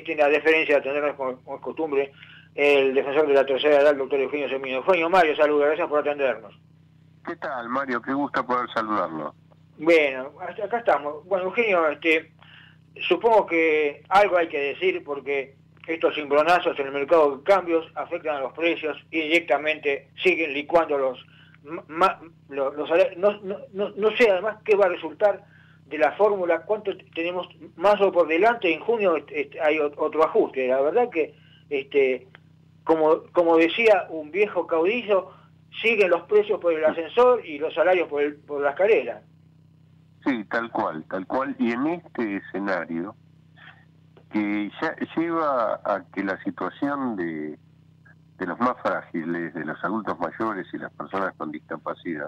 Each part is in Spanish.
la deferencia de atendernos como es costumbre, el defensor de la tercera edad, el doctor Eugenio Semino. Eugenio, Mario, saludos, gracias por atendernos. ¿Qué tal, Mario? Qué gusto poder saludarlo. Bueno, acá estamos. Bueno, Eugenio, supongo que algo hay que decir porque estos cimbronazos en el mercado de cambios afectan a los precios y directamente siguen licuando los salarios. No sé además qué va a resultar de la fórmula, cuánto tenemos más o por delante. En junio hay otro ajuste. La verdad que, como decía un viejo caudillo, siguen los precios por el ascensor y los salarios por la escalera. Sí, tal cual. Y en este escenario, que ya lleva a que la situación de los más frágiles, de los adultos mayores y las personas con discapacidad,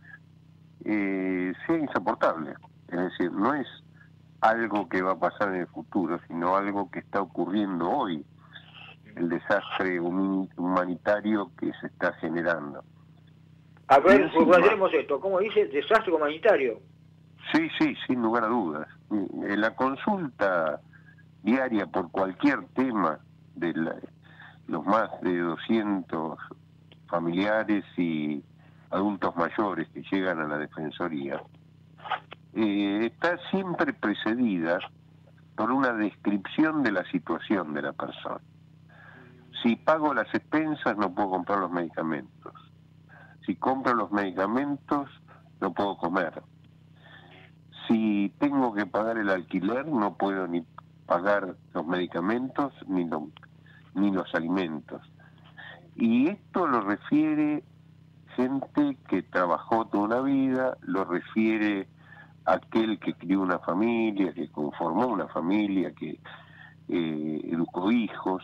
sea insoportable. Es decir, no es algo que va a pasar en el futuro, sino algo que está ocurriendo hoy, el desastre humanitario que se está generando. A ver, tenemos esto, ¿cómo dice? Desastre humanitario. Sí, sin lugar a dudas. La consulta diaria por cualquier tema de los más de 200 familiares y adultos mayores que llegan a la Defensoría, está siempre precedida por una descripción de la situación de la persona. Si pago las expensas no puedo comprar los medicamentos. Si compro los medicamentos no puedo comer. Si tengo que pagar el alquiler no puedo ni pagar los medicamentos ni los alimentos. Y esto lo refiere gente que trabajó toda una vida, lo refiere aquel que crió una familia, que conformó una familia, que educó hijos.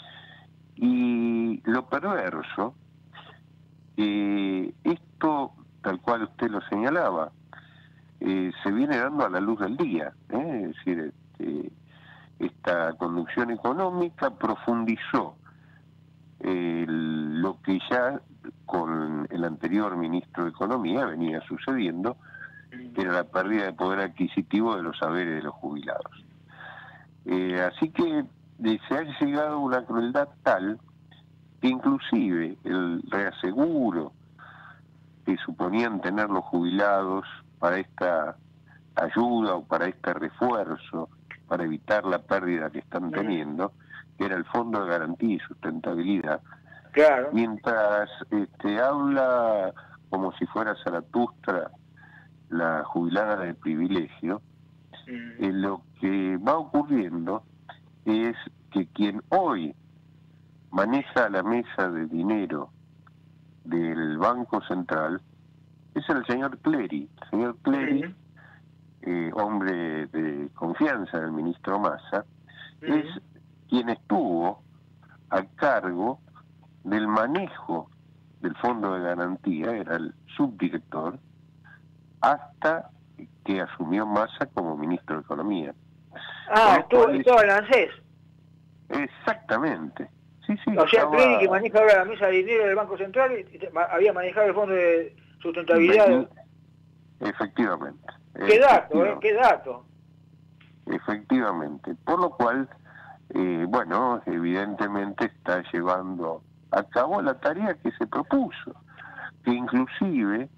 Y lo perverso, esto, tal cual usted lo señalaba, se viene dando a la luz del día, es decir, esta conducción económica profundizó lo que ya con el anterior ministro de Economía venía sucediendo, que era la pérdida de poder adquisitivo de los saberes de los jubilados. Así que se ha llegado a una crueldad tal que inclusive el reaseguro que suponían tener los jubilados para esta ayuda o para este refuerzo, para evitar la pérdida que están teniendo, que era el Fondo de Garantía y Sustentabilidad. Claro. Mientras habla como si fuera Zaratustra la jubilada del privilegio, lo que va ocurriendo es que quien hoy maneja la mesa de dinero del Banco Central es el señor Clery. El señor Clery, hombre de confianza del ministro Massa, es quien estuvo a cargo del manejo del Fondo de Garantía, era el subdirector, hasta que asumió Massa como ministro de Economía. Estuvo en ANSES. Exactamente. Sí, o sea, Clery, que maneja ahora la mesa de dinero del Banco Central, había manejado el Fondo de Sustentabilidad. Efectivamente. Qué dato, qué dato. Efectivamente. Por lo cual, bueno, evidentemente está llevando a cabo la tarea que se propuso, que inclusive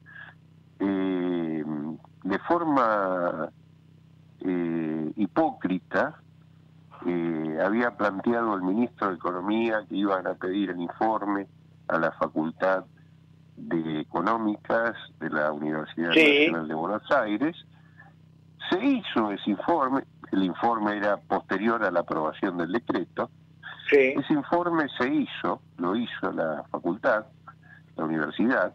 de forma hipócrita había planteado el ministro de Economía que iban a pedir el informe a la Facultad de Económicas de la Universidad Nacional de Buenos Aires. Se hizo ese informe, el informe era posterior a la aprobación del decreto. Ese informe lo hizo la facultad, la universidad.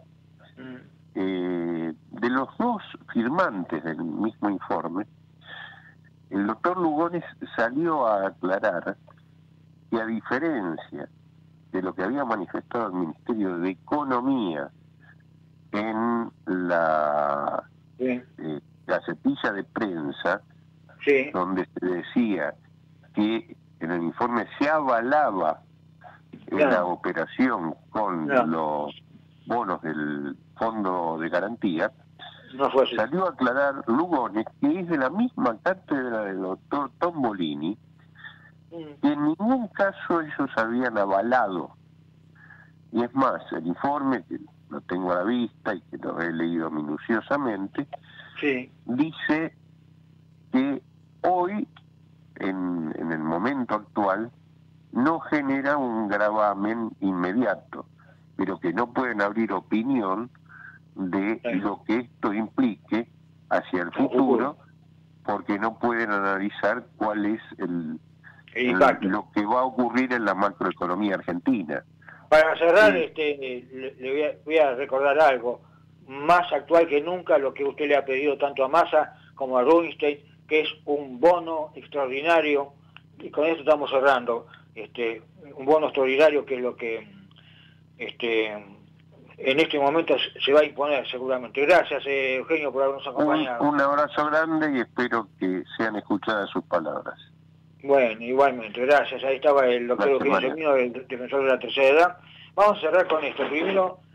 De los dos firmantes del mismo informe, el doctor Lugones salió a aclarar que, a diferencia de lo que había manifestado el Ministerio de Economía en la gacetilla de prensa, donde se decía que en el informe se avalaba la operación con los bonos del Fondo de Garantía, salió a aclarar Lugones, que es de la misma cátedra del doctor Tombolini, que en ningún caso ellos habían avalado. Y es más, el informe, que lo tengo a la vista y que lo he leído minuciosamente, Sí. dice que hoy, en el momento actual, no genera un gravamen inmediato, pero que no pueden abrir opinión de lo que esto implique hacia el futuro, porque no pueden analizar cuál es lo que va a ocurrir en la macroeconomía argentina. Para cerrar, le voy a recordar algo más actual que nunca, lo que usted le ha pedido tanto a Massa como a Rubinstein, que es un bono extraordinario, y con esto estamos cerrando, un bono extraordinario, que es lo que en este momento se va a imponer seguramente. Gracias, Eugenio, por habernos acompañado. Un abrazo grande y espero que sean escuchadas sus palabras. Bueno, igualmente, gracias. Ahí estaba el doctor Eugenio Semino, el defensor de la tercera edad. Vamos a cerrar con esto. Primero,